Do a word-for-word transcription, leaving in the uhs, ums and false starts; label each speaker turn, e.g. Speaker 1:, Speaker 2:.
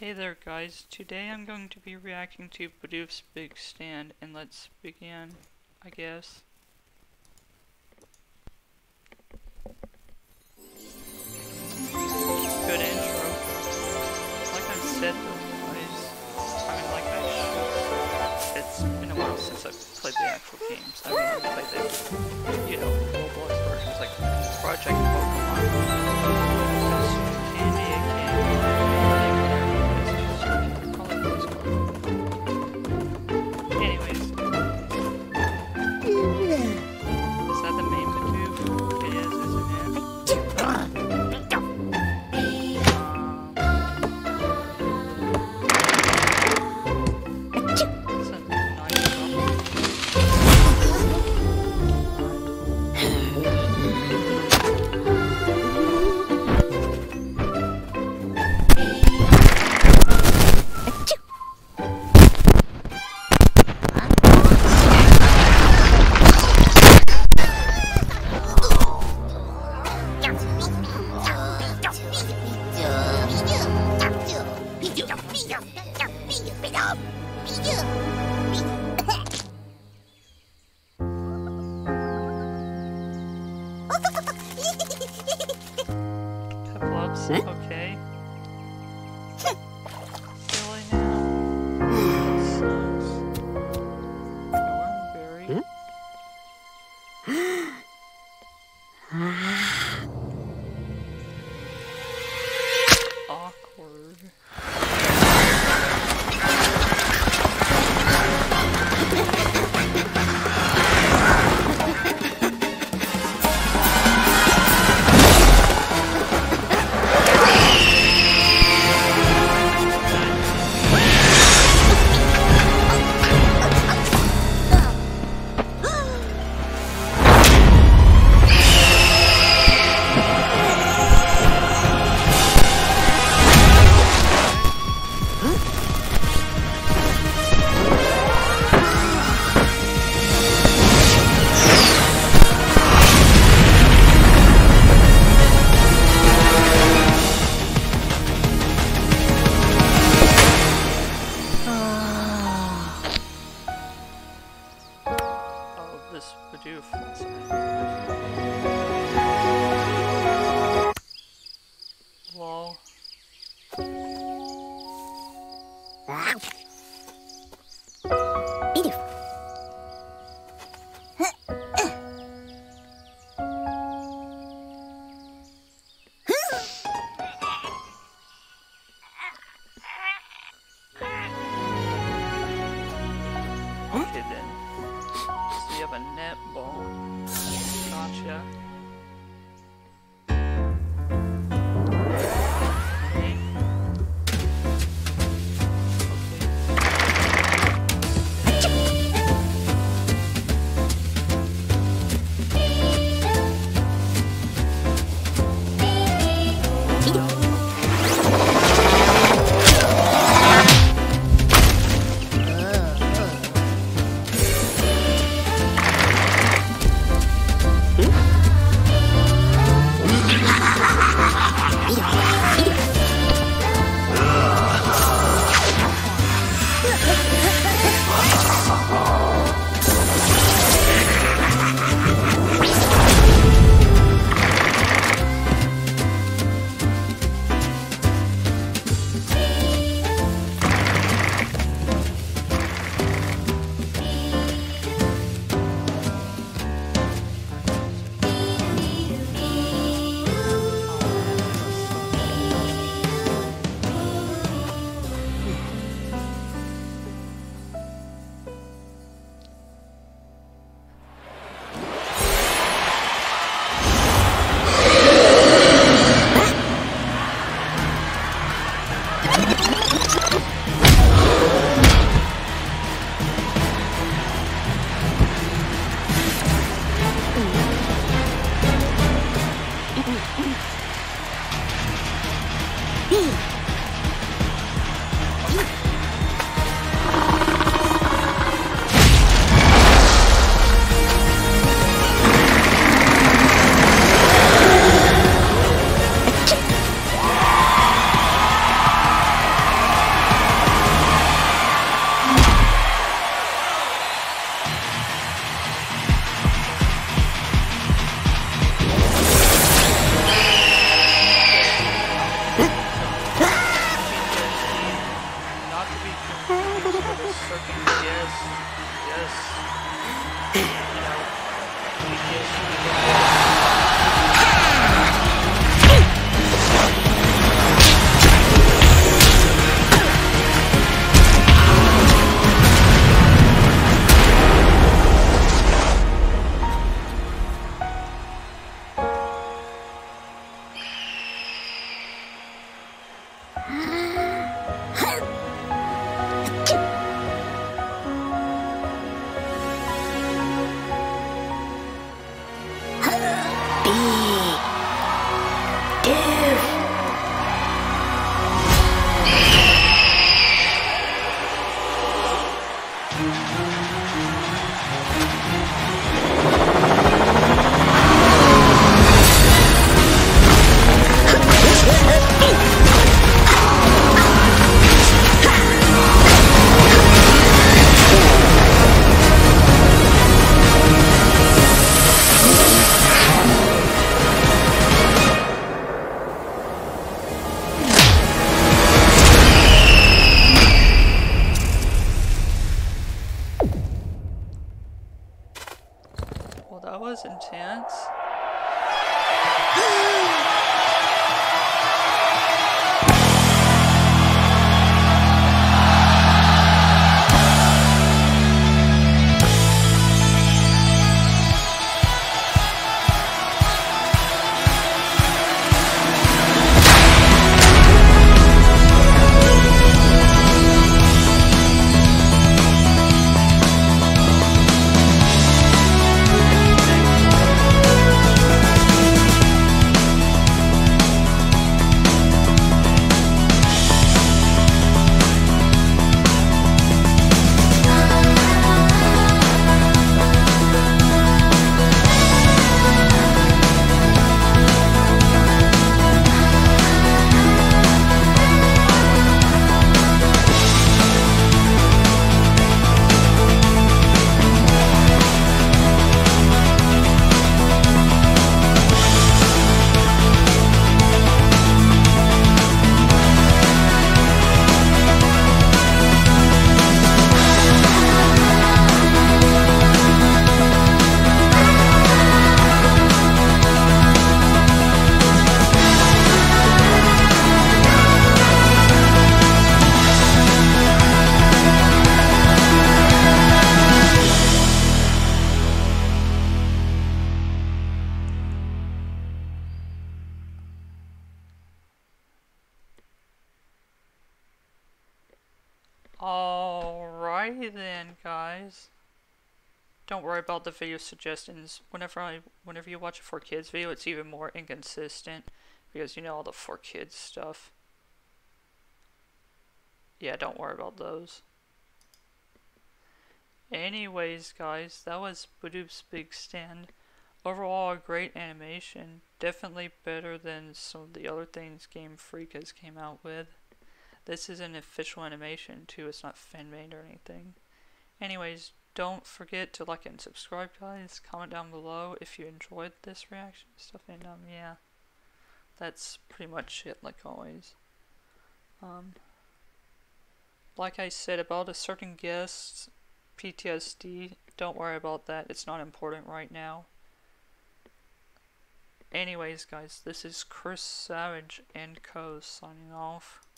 Speaker 1: Hey there guys, today I'm going to be reacting to Bidoof's big stand, and let's begin, I guess. Good intro. Like I said though guys, I mean like I should, it's been a while since I've played the actual games. I mean I've played the, you know, Roblox versions like Project Pokemon. Okay. Silly now. That sucks. Thornberry. Awkward. This Bidoof. Lol.
Speaker 2: Bidoof.
Speaker 1: Okay then. So you have a netball. Gotcha.
Speaker 2: Hmm?
Speaker 1: certain yes, yes, you know, P T S D. Well, that was intense. Alrighty then, guys. Don't worry about the video suggestions. Whenever I, whenever you watch a for kids video, it's even more inconsistent because you know all the for kids stuff. Yeah, don't worry about those. Anyways, guys, that was Bidoof's Big Stand. Overall, a great animation. Definitely better than some of the other things Game Freak has came out with. This is an official animation too, it's not fan-made or anything. Anyways, don't forget to like and subscribe, guys. Comment down below if you enjoyed this reaction stuff, and um, yeah. That's pretty much it, like always. Um, like I said about a certain guest, P T S D, don't worry about that, it's not important right now. Anyways, guys, this is Chris Savage and Co. signing off.